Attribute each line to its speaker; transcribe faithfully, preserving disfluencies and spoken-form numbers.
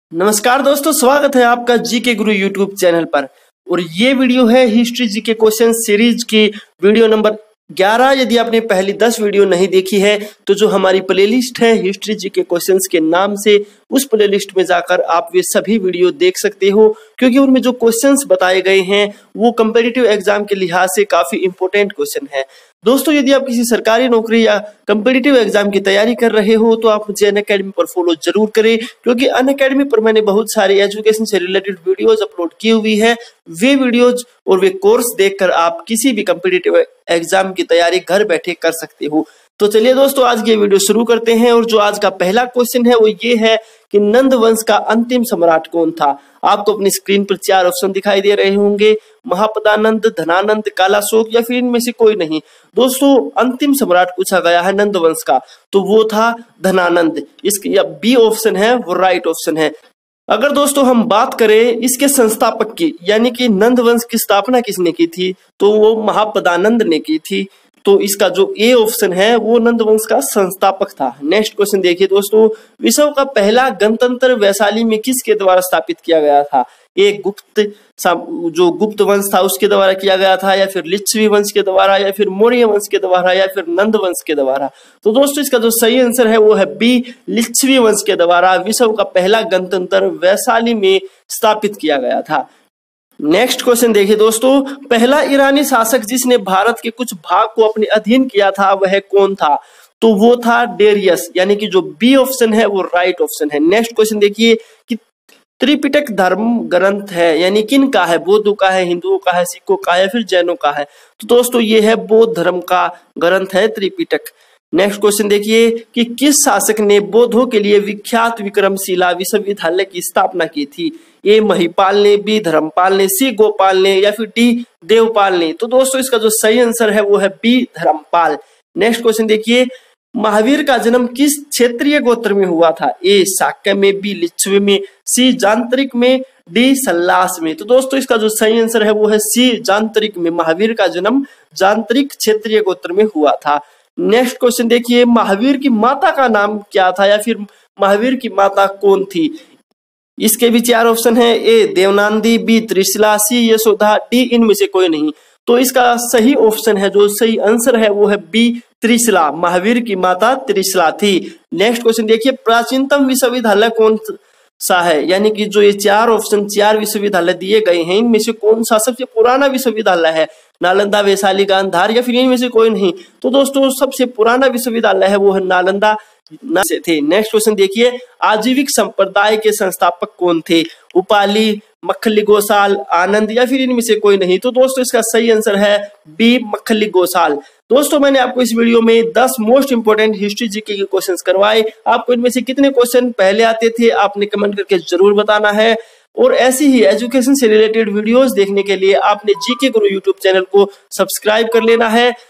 Speaker 1: नमस्कार दोस्तों, स्वागत है आपका जीके गुरु यूट्यूब चैनल पर। और ये वीडियो है हिस्ट्री जीके क्वेश्चन सीरीज की वीडियो नंबर ग्यारह। यदि आपने पहली दस वीडियो नहीं देखी है तो जो हमारी प्लेलिस्ट है हिस्ट्री जीके क्वेश्चंस के नाम से, उस प्लेलिस्ट में जाकर आप वे सभी वीडियो देख सकते हो, क्योंकि उनमें जो क्वेश्चंस बताए गए हैं वो कंपेटिटिव एग्जाम के लिहाज से काफी इंपॉर्टेंट क्वेश्चन है। दोस्तों, यदि आप किसी सरकारी नौकरी या कंपेटिटिव एग्जाम की तैयारी कर रहे हो तो आप मुझे अनअकैडमी पर फॉलो जरूर करें, क्योंकि अनअकैडमी पर मैंने बहुत सारी एजुकेशन से रिलेटेड वीडियोस अपलोड की हुई है। वे वीडियोज और वे कोर्स देखकर आप किसी भी कंपेटिटिव एग्जाम की तैयारी घर बैठे कर सकते हो। तो चलिए दोस्तों, आज की वीडियो शुरू करते हैं। और जो आज का पहला क्वेश्चन है वो ये है कि नंद वंश का अंतिम सम्राट कौन था। आपको अपनी स्क्रीन पर चार ऑप्शन दिखाई दे रहे होंगे, महापदानंद, धनानंद, कालाशोक या फिर इनमें से कोई नहीं। दोस्तों, अंतिम सम्राट पूछा गया है नंद वंश का, तो वो था धनानंद। इसकी या बी ऑप्शन है वो राइट ऑप्शन है। अगर दोस्तों हम बात करें इसके संस्थापक की, यानी कि नंद वंश की स्थापना किसने की थी, तो वो महापदानंद ने की थी। तो इसका जो ए ऑप्शन है वो नंद वंश का संस्थापक था। नेक्स्ट क्वेश्चन देखिए दोस्तों, विश्व का पहला गणतंत्र वैशाली में किसके द्वारा स्थापित किया गया था। एक गुप्त जो गुप्त वंश था उसके द्वारा किया गया था, या फिर लिच्छवी वंश के द्वारा, या फिर मौर्य वंश के द्वारा, या फिर नंद वंश के द्वारा। तो दोस्तों इसका जो सही आंसर है वो है बी, लिच्छवी वंश के द्वारा विश्व का पहला गणतंत्र वैशाली में स्थापित किया गया था। नेक्स्ट क्वेश्चन देखिए दोस्तों, पहला ईरानी शासक जिसने भारत के कुछ भाग को अपने अधीन किया था वह कौन था, तो वो था डेरियस, यानी कि जो बी ऑप्शन है वो राइट ऑप्शन है। नेक्स्ट क्वेश्चन देखिए कि त्रिपिटक धर्म ग्रंथ है, यानी किन का है, बौद्धों का है, हिंदुओं का है, सिखों का है, फिर जैनों का है। तो दोस्तों ये है बौद्ध धर्म का ग्रंथ है त्रिपिटक। नेक्स्ट क्वेश्चन देखिए कि किस शासक ने बौद्धों के लिए विख्यात विक्रमशिला विश्वविद्यालय की स्थापना की थी। ए महिपाल ने, बी धर्मपाल ने, सी गोपाल ने, या फिर डी देवपाल ने। तो दोस्तों इसका जो सही आंसर है वो है बी धर्मपाल। नेक्स्ट क्वेश्चन देखिए, महावीर का जन्म किस क्षेत्रीय गोत्र में हुआ था। ए शाक्य में, बी लिच्छवी में, सी जांत्रिक में, डी सल्लास में। तो दोस्तों इसका जो सही आंसर है वो है सी जांत्रिक में। महावीर का जन्म जांत्रिक क्षेत्रीय गोत्र में हुआ था। नेक्स्ट क्वेश्चन देखिए, महावीर की माता का नाम क्या था, या फिर महावीर की माता कौन थी। इसके भी चार ऑप्शन है, A Devanandi, B Trishala, C Yashoda, D इनमें से कोई नहीं। तो इसका सही ऑप्शन है, जो सही आंसर है वो है बी त्रिशिला। महावीर की माता त्रिशिला थी। नेक्स्ट क्वेश्चन देखिए, प्राचीनतम विश्वविद्यालय कौन सा है, यानी कि जो ये चार ऑप्शन चार विश्वविद्यालय दिए गए हैं इनमें से कौन सा सबसे पुराना विश्वविद्यालय है। नालंदा, वैशाली, गांधार, या फिर इनमें से कोई नहीं। तो दोस्तों सबसे पुराना विश्वविद्यालय है वो है नालंदा से थे। नेक्स्ट क्वेश्चन देखिए, आजीविक संप्रदाय के संस्थापक कौन थे। उपाली, मखली गोसाल, आनंद, या फिर इनमें से कोई नहीं। तो दोस्तों इसका सही आंसर है बी मखली गोसाल। दोस्तों मैंने आपको इस वीडियो में दस मोस्ट इंपोर्टेंट हिस्ट्री जीके के क्वेश्चंस करवाए। आपको इनमें से कितने क्वेश्चन पहले आते थे आपने कमेंट करके जरूर बताना है। और ऐसी ही एजुकेशन से रिलेटेड वीडियोस देखने के लिए आपने जीके गुरु यूट्यूब चैनल को सब्सक्राइब कर लेना है।